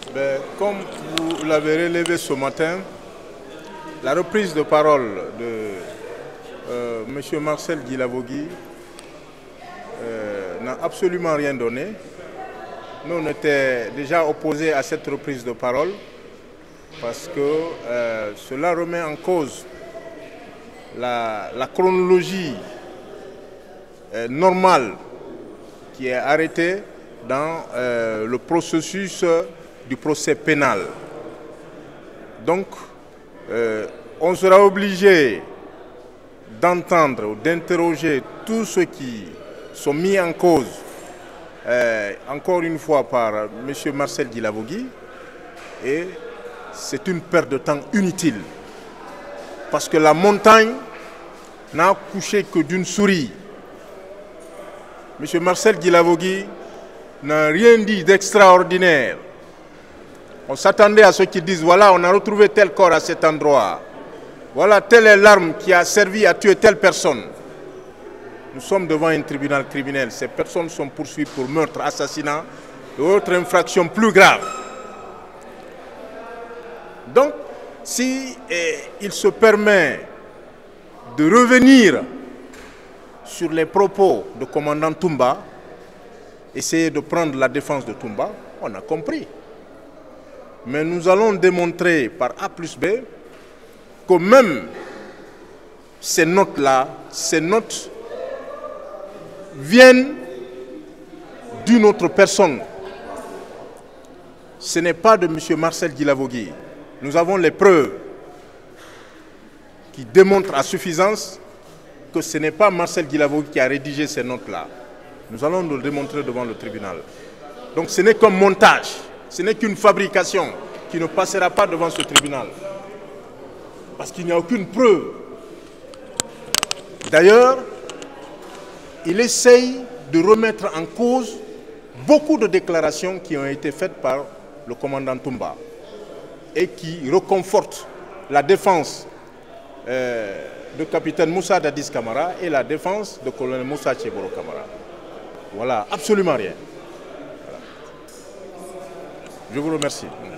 Comme vous l'avez relevé ce matin, la reprise de parole de M. Marcel Guilavogui n'a absolument rien donné. Nous, on était déjà opposés à cette reprise de parole parce que cela remet en cause la chronologie normale qui est arrêtée dans le processus du procès pénal. Donc, on sera obligé d'entendre ou d'interroger tous ceux qui sont mis en cause, encore une fois par M. Marcel Guilavogui, et c'est une perte de temps inutile. Parce que la montagne n'a accouché que d'une souris. M. Marcel Guilavogui n'a rien dit d'extraordinaire. On s'attendait à ceux qui disent, voilà, on a retrouvé tel corps à cet endroit. Voilà, telle est l'arme qui a servi à tuer telle personne. Nous sommes devant un tribunal criminel. Ces personnes sont poursuivies pour meurtre, assassinat et autres infractions plus graves. Donc, si il se permet de revenir sur les propos du commandant Toumba, essayer de prendre la défense de Toumba, on a compris. Mais nous allons démontrer par A plus B que même ces notes-là, ces notes viennent d'une autre personne. Ce n'est pas de M. Marcel Guilavogui. Nous avons les preuves qui démontrent à suffisance que ce n'est pas Marcel Guilavogui qui a rédigé ces notes-là. Nous allons le démontrer devant le tribunal. Donc ce n'est qu'un montage, ce n'est qu'une fabrication qui ne passera pas devant ce tribunal. Parce qu'il n'y a aucune preuve. D'ailleurs, il essaye de remettre en cause beaucoup de déclarations qui ont été faites par le commandant Toumba et qui reconfortent la défense de capitaine Moussa Dadis Camara et la défense de colonel Moussa Tcheboro Camara. Voilà, absolument rien. Voilà. Je vous remercie.